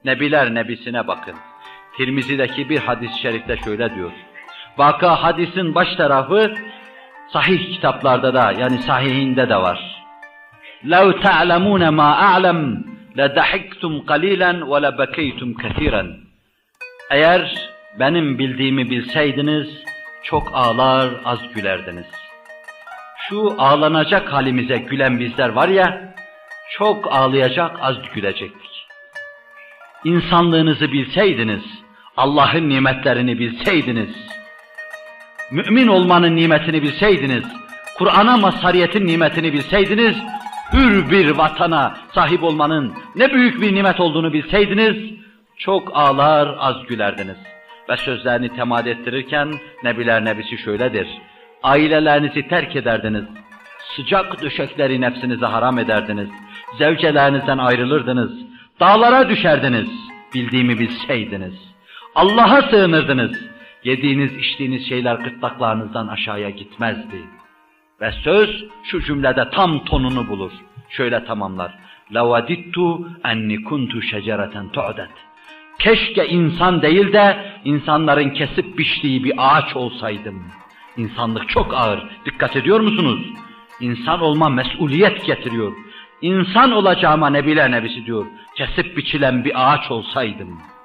Nebiler nebisine bakın. Tirmizi'deki bir hadis-i şerifte şöyle diyor. Vaka hadisin baş tarafı sahih kitaplarda da, yani sahihinde de var. لَوْ تَعْلَمُونَ مَا أَعْلَمْ لَدَحِكْتُمْ قَلِيلًا وَلَبَكَيْتُمْ كَثِيرًا. Eğer benim bildiğimi bilseydiniz, çok ağlar, az gülerdiniz. Şu ağlanacak halimize gülen bizler var ya, çok ağlayacak, az gülecektik. İnsanlığınızı bilseydiniz, Allah'ın nimetlerini bilseydiniz, mümin olmanın nimetini bilseydiniz, Kur'an'a mazhariyetin nimetini bilseydiniz, hür bir vatana sahip olmanın ne büyük bir nimet olduğunu bilseydiniz, çok ağlar, az gülerdiniz. Ve sözlerini temad ettirirken Nebiler Nebisi şöyledir. Ailelerinizi terk ederdiniz, sıcak döşekleri nefsinize haram ederdiniz, zevcelerinizden ayrılırdınız, dağlara düşerdiniz, bildiğimi bilseydiniz. Allah'a sığınırdınız, yediğiniz içtiğiniz şeyler gırtlaklarınızdan aşağıya gitmezdi. Ve söz şu cümlede tam tonunu bulur. Şöyle tamamlar. لَوَدِدْتُ اَنِّ كُنْتُ شَجَرَةً تُعْدَتْ. Keşke insan değil de insanların kesip biçtiği bir ağaç olsaydım. İnsanlık çok ağır. Dikkat ediyor musunuz? İnsan olma mesuliyet getiriyor. İnsan olacağıma Nebiler Nebisi diyor. Kesip biçilen bir ağaç olsaydım.